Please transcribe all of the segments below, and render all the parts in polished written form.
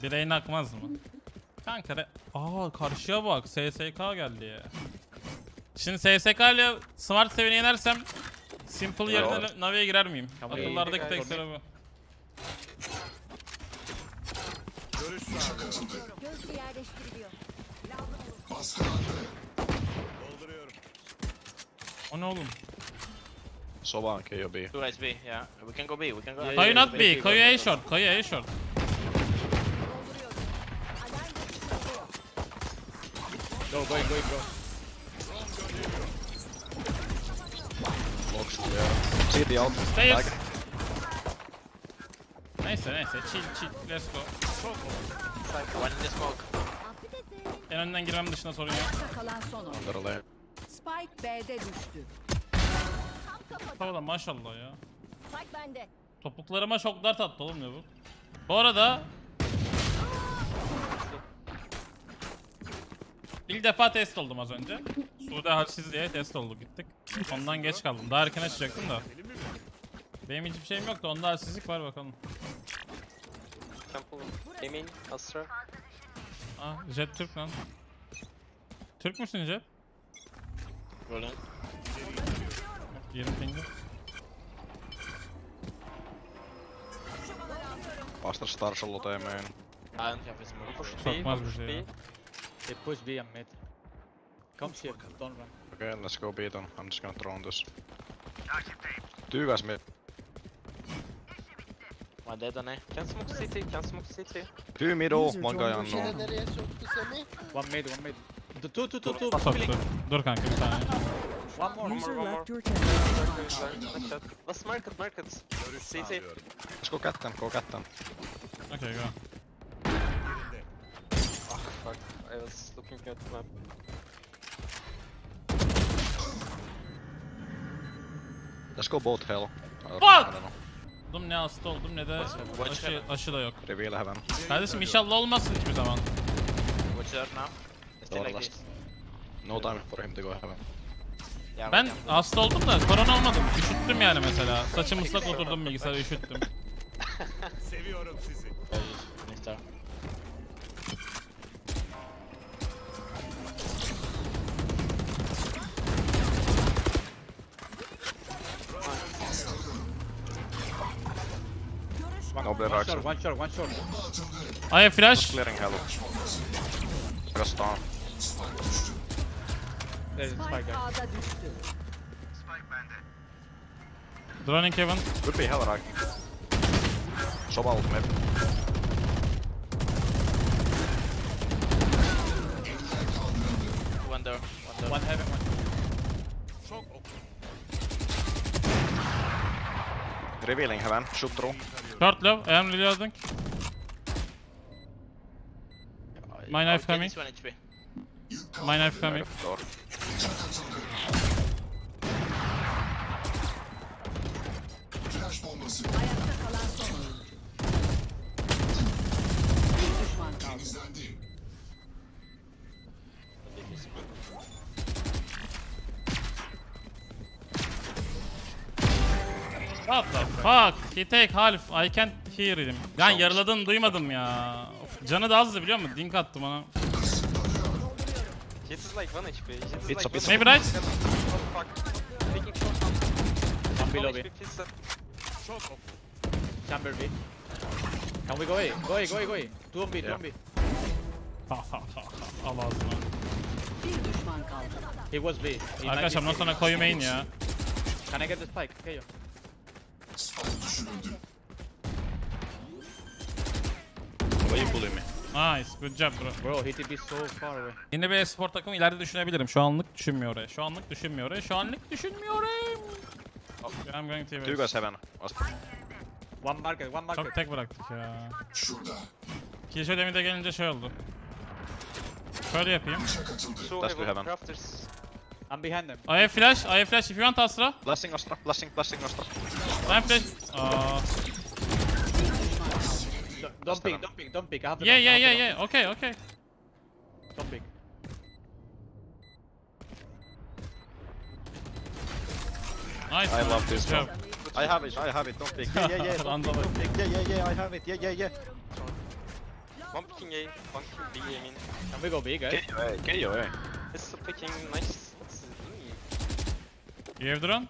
Direğine akmaz mı? Kanka karşıya bak. SSK geldi ya. Şimdi SSK ile Smart seviyeni yenersem Simple yerine Navi'ye girer miyim? Akıllardaki tek sıra bu. Gözcü yerleştiriliyor. O ne oğlum? Sova, KO B. Two guys B, yeah. We can go B, we can go. Kayu not B, Kayu A short, Kayu A short. Go, going, bro. Locks, yeah. See the out. Stairs. Back. Neyse, chill, let's go. One in the smoke. En önden girmem dışında sorun yok. Kalan son oyun. Under lane. Spike B'de düştü. Tamam maşallah ya. Spike bende. Topuklarıma çok dart attı oğlum ne bu? Bu arada ilk defa test oldum az önce. Sude halsiz diye test olduk gittik. Ondan geç kaldım. Daha erken açacaktım da. Benim hiçbir şeyim yoktu. Onda halsizlik var bakalım. Temple. Emin, Astra. Ah Jet Türk lan. Türk müsün Jet? Rolling. 20 pingi. Master Star Solo main. I don't have a smoke. Push B, Sokmaz bir push şey ya. B. They push B and mid. Come here, don't run. Okay, let's go B then. I'm just gonna drone this. Two guys mid. My dead on A. Can smoke CT, can smoke CT. Two middle, one guy unknown. Nereye soktu Semih? One mid. Two. Soktu. Dur kanka bir saniye. One more. User left your channel. Let's market. CT. Let's go cat them. Okay go. Oh fuck, I was looking at the map. Let's go both hell. Or, Fuck! I don't know. Oldum ne hasta oldum ne de aşı da yok. Reveal heaven. Kardeşim inşallah olmazsın hiçbir zaman. Watch out now. Stay Door like last. this. No time for him to go heaven. Yeah, Ben we can. hasta oldum da korona olmadım. Üşüttüm yani mesela. Saçım ıslak oturdum bilgisayara üşüttüm. Seviyorum sizi. Next time. No blade right. One short. I have flash. Clearing hell. I got stun. There is a spike Spike guy. A'da düştü. Droning Kevin. Could be hell right. Sova ult maybe. One door. One heaven, one. Revealing heaven. Shoot through. Short low. I am reloading. My knife coming. This one HP. My knife coming. Door. Ayakta kalan son oyun. Bir düşman kaldı. What the fuck? He take half. I can't hear him. Gan yaraladığını duymadım ya. Of, canı da azdı biliyor musun? Dink attı bana. Hit is like 1 HP. Hit is Pizza, like pizza. Maybe right? Oh fuck. Taking short now. One below 1 B. HP pizza. Chamber B. Can we go A? Go A. Two on B. Al ağzına. Bir düşman kaldı. He was B. He Arkadaşlar bundan sonra koyu main ya. Can I get the spike? Okay, yo. Why you bullying me? Nice. Good job bro. Bro, he TP so far away. Yeni bir espor takımı ileride düşünebilirim. Şu anlık düşünmüyor oraya. Şu anlık düşünmüyorum. I'm going to Two guys heaven. One market. Çok tek bıraktık ya. Killshot de gelince şey oldu. Şöyle yapayım. Two That's heaven heaven. crafters. I'm behind them. I have flash if you want Astra. Blessing Astra. Blessing Astra. I'm flash. Aa. Don't pick. I have the Yeah. Okay. Don't pick. Nice. I love this Good job. I have it. Don't pick. Yeah. Random. Don't pick. Yeah. I have it. Yeah. One picking A, one picking B, I mean. Can we go B, guys? KO, eh? This is picking nice. This is You have drone?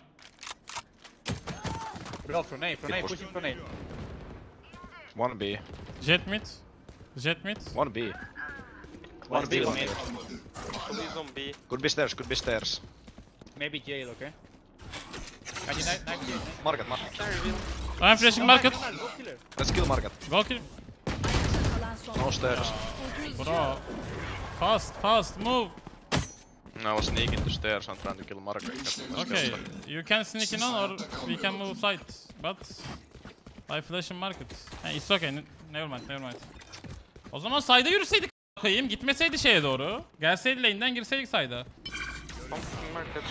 Bro, from A, pushing from A. One B. Jet mid. Jet mid. One B. One B, B, one one A. B. Please on B. Could be stairs, could be stairs. Maybe jail, okay? Can you knife jail? Market. Can I reveal? I'm flashing market. Go killer. Let's kill market. Go kill. Kalan son No oyuncu. stairs. Bro. Fast, move. I was sneaking to stairs and trying to kill market. Okay, you can sneak in on or we can move side. But I flash in market. Hey, it's okay. Never mind. O zaman side'a yürüseydik koyayım, gitmeseydi şeye doğru. Gelseydi lane'den girseydik side'a. One picking market.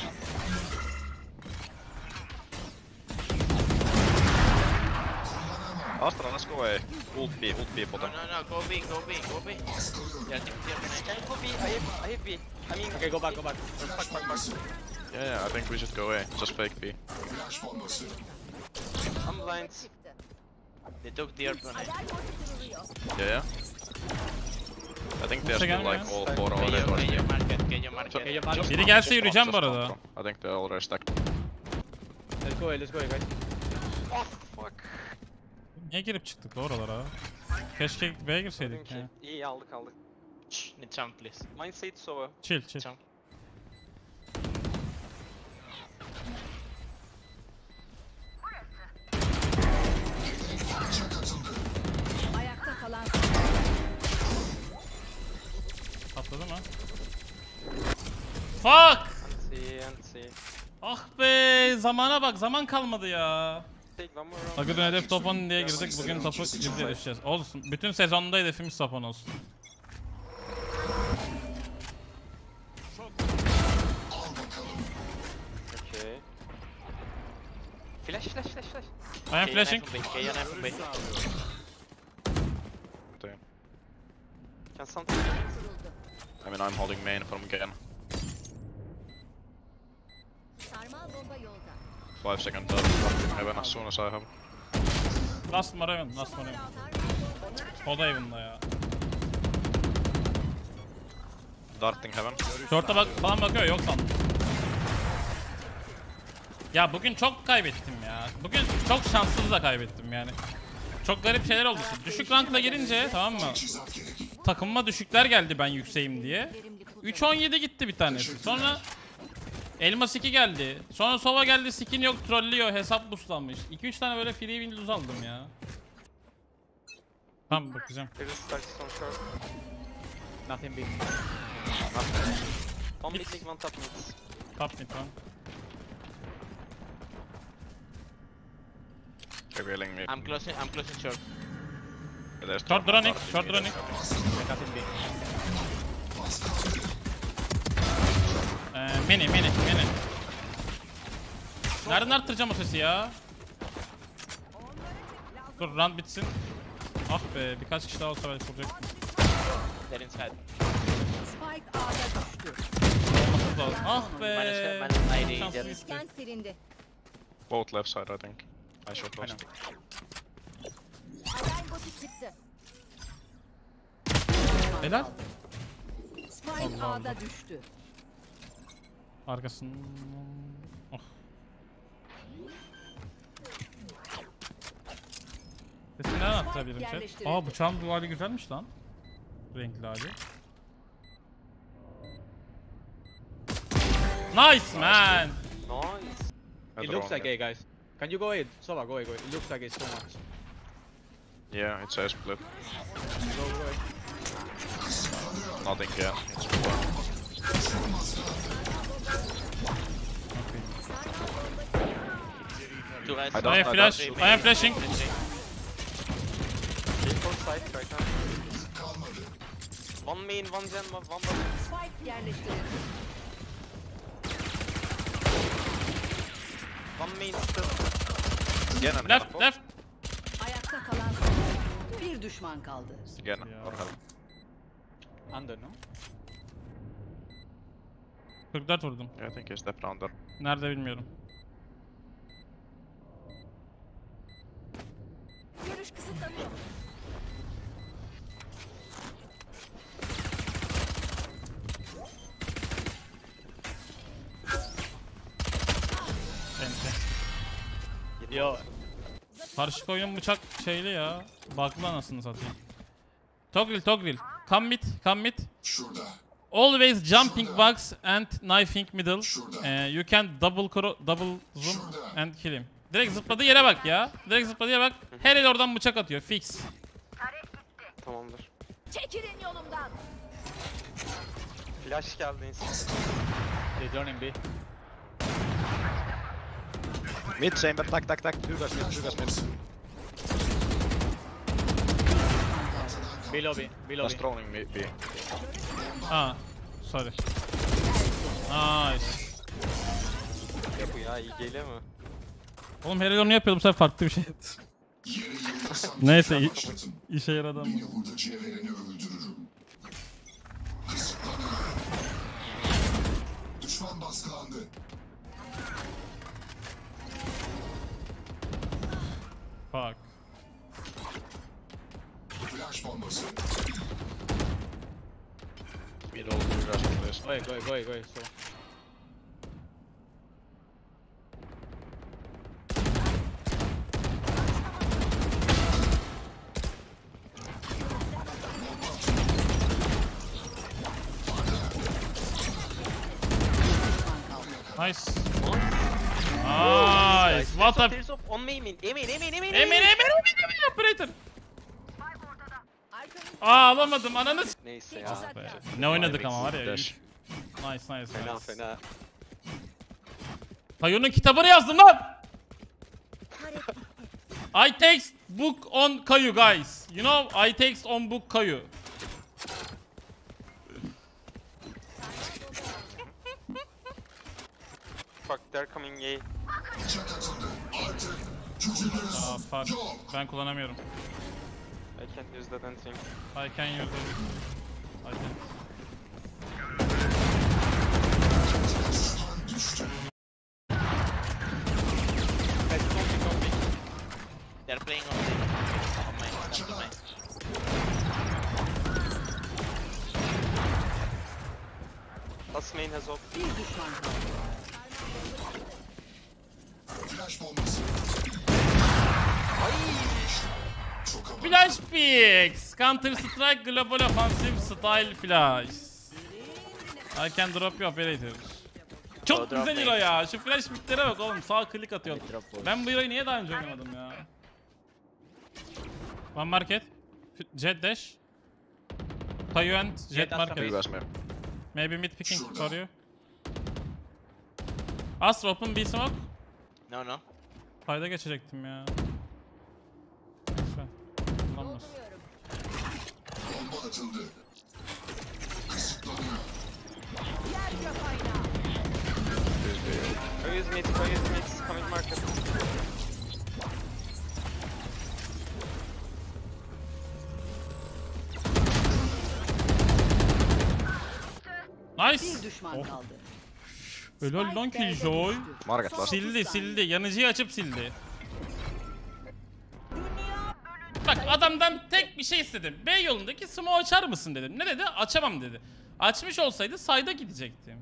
Astra, let's go A. Ult B bottom. No, go B. Yeah, can I go B? I have B. I mean, Okay, go back. back. Yeah, I think we should go A. Just fake B. I'm blind. Çıktı. They took the airplane. Alarm botu kuruluyor. Yeah. I think they're Again, still like guys. all four already. Can you mark? Biri gelse yürüyeceğim bu arada. I think they're already stacked. Let's go, guys. Oh, fuck. Niye girip çıktık oralara? Keşke B'ye girseydik Dedim ya. ki, iyi aldık. Need jump, please. Mine say it's over. Chill. Jump. Ayakta kalan son oyuncu. Atladı mı? Fuck! Anti. Ah be, zamana bak, zaman kalmadı ya. Take one more round. Bugün hedef top 10 diye girdik, bugün topu ciddiye düşeceğiz. Olsun, bütün sezonda hedefimiz top 10 olsun. Okay. Flash. I am flashing. From B. Can something Kuruldu. I mean, I'm holding main from again. Sarmal bomba yolda. 5 seconds up. Heaven as soon as I have. Last Maraven. O da Evan'da ya. Darting heaven. Short'a bak falan bakıyor, yok sandım. Ya bugün çok kaybettim ya. Bugün çok şanssız da kaybettim yani. Çok garip şeyler oldu. Düşük rankla girince, tamam mı? Takımıma düşükler geldi ben yükseğim diye. 3-17 gitti bir tanesi. Sonra Elmas 2 geldi. Sonra Sova geldi, skin yok, trollüyor, hesap boostlanmış. 2-3 tane böyle free win lose aldım ya. Tamam, bakacağım. There is starts on short. Nothing big. One mid, one top mid. Top mid tamam. Revealing me. I'm closing short. There's Short running. Nothing big. Mini. Nereden arttıracağım o sesi ya? Dur, round bitsin. Ah be, birkaç kişi daha olsa belki vuracaktım. They're inside. Spike A'da düştü. Olması lazım. Ah be. Minus 90 Şanssız jet. gitti. Scan silindi. both left side, I think. I shot I last. know. Alarm botu çıktı. Helal. Spike Allah A'da düştü. Arkasından... Oh. Sesini nereden attırabilirim chat? Yerleştirildi. Aa, bıçağın duvarı güzelmiş lan. Renkli hali. Nice man! Nice. It looks like A, guys. Can you go A? Sova, go A. It looks like A so much. Yeah, it's a split. Go A. Nothing yet. It's four. Two guys. I don't- I have flash. I am flashing. Take both sides right now. One main, one gen, one bottom. Spike yerleştirildi. One main still. Again and Left, heaven. left. Ayakta kalan son oyuncu. Bir düşman kaldı. Again Ya. or heaven. Under, no? 44 vurdum. Yeah, I think he's left under. Nerede bilmiyorum. Görüş kısıtlanıyor. Below. Karşı oyunun bıçak şeyli ya. Bug'lı anasını satayım. Toggle. Come mid. Always jumping box and knifing middle. You can double zoom and kill him. Direkt zıpladığı yere bak ya. Her el oradan bıçak atıyor. Fix. Tamamdır. Çekilin yolumdan. Flash geldi insan. They droning B. Mid chamber, tak. 2 guys mid. Below B. Last droning mid B. Ha. Sorry. Nice. Ya bu ya iyi geliyor mu? Oğlum her el onu yapıyordum, bu sefer farklı bir şey. Neyse işe yaradı ama. Düşman baskılandı. Fuck. Flash bombası. Mid all 2 guys please. Go. So. Nice. Nice. What a... There's up on main. Emin operator. Alamadım ananı s- Neyse ya. Ah be. Ne oynadık ama var ya. Dash. Nice. Fena. Kayo'nun kitabını yazdım lan. I text book on Kayu guys. You know I text on book Kayu. Fuck, they're coming A. Bıçak atıldı. Artık gücünüz Aa fuck. Ben kullanamıyorum. I can't use that entering. I can use it. I can. düştü. They're playing on the on main. Last main has op. Bir düşman kaldı. Flash bombası. Çok havalı. Flash picks. Counter Strike Global Offensive Style Flash. I can drop you operator. Çok Drop güzel me. hero ya. Şu flash picklere bak oğlum. Sağ klik atıyor. Ben bu hero'yu niye daha önce oynamadım ya? One market. Jet dash. Kayu and jet Jet market. 2 guys mid. Maybe mid picking for you. Astra open B smoke. No. Fayda geçecektim ya. Neyse. Kullanmaz. Bomba atıldı. Kısıtlanıyor. Yer gök aynağı. Go use mid. Coming market. Nice. Bir düşman Oh. kaldı. Helal lan Killjoy. Market last. Sildi. Yanıcıyı açıp sildi. Bak adamdan tek bir şey istedim. B yolundaki smoke açar mısın dedim. Ne dedi? Açamam dedi. Açmış olsaydı sayda gidecektim.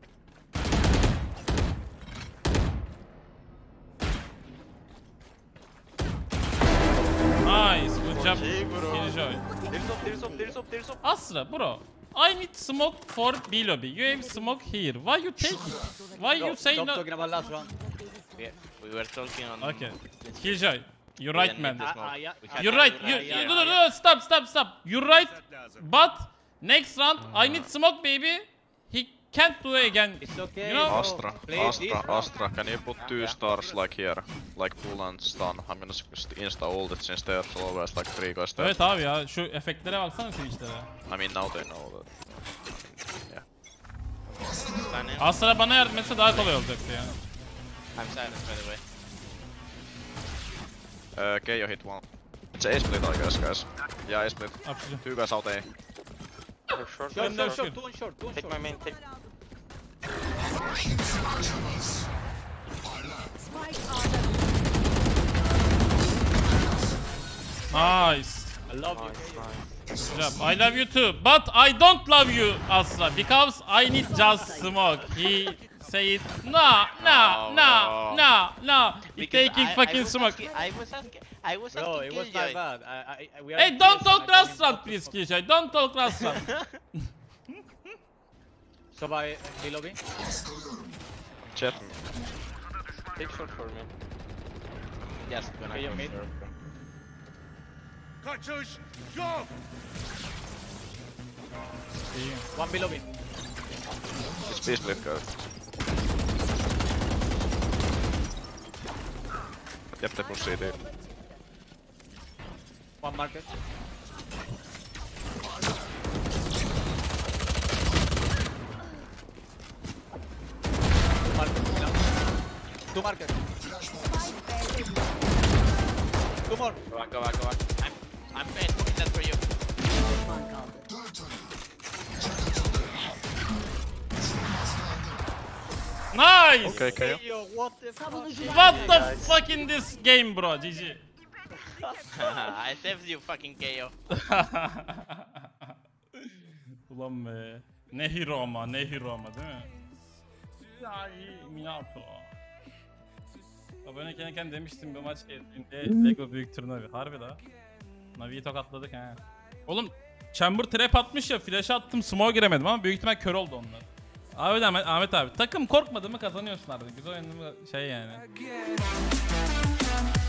Nice. Good job. Okay, bro. Killjoy. There's op. Astra bro. I need smoke for B lobby. You have smoke here. Why you take it? Why you say Stop no? talking about last round. We were talking on. Okay. Killjoy. You're right didn't man. need this smoke. yeah. We had You're to right. do You, that, yeah. no. Stop. You're right. lazım. But next round I need smoke baby. He can't do it again. It's okay. You know? Astra. Can you put 2 stars like here? Like pull and stun. I'm gonna insta ult it since there's always like 3 guys there. Evet abi ya şu efektlere baksana Twitch'lere. I mean now they know that. Yeah. Stunning. Astra bana yardım etse daha kolay olacaktı yani. I'm silent by the way. KO hit one. It's A split I guess guys. Yeah A split. Yapacağım. 2 guys out A. They're short. Short, Short. two on short. Take my main. Take. Kimse kaçamaz. Spike A'da. Nice. I love you. Nice. Good job. I love you too. But I don't love you Astra because I need just smoke. He say it. No. You taking fucking smoke. I was Bro, asking it was Killjoy. not bad. We are Hey, in don't PS, talk I told him restaurant, to please, focus. Killjoy. Don't talk restaurant. So by A lobby. Jet. Take short for me. Just gonna Okay, you go mid. for- Kaçış yok. One below me. It's B split guys. Yep, they push CD. One market. Two market. Two market. Two more. Go back. I'm putting that for you. Düşman kaldı. Nice. Okay, KO. Yo, what the fuck? Savunucular What the fuck in this game, bro? GG. I saved you, fucking KO. Ulan be. Ne hero ama değil mi? Ya iyi Minato. Aboneyken demiştim bu maç keyifliydi. Lego büyük turnuva. Harbi la. Navi'yi tokatladık ha. Oğlum Chamber trap atmış ya, flash attım, smoke giremedim ama büyük ihtimal kör oldu onlar. Abi de Ahmet abi, takım korkmadı mı kazanıyorsun artık. Güzel oyunlu şey yani.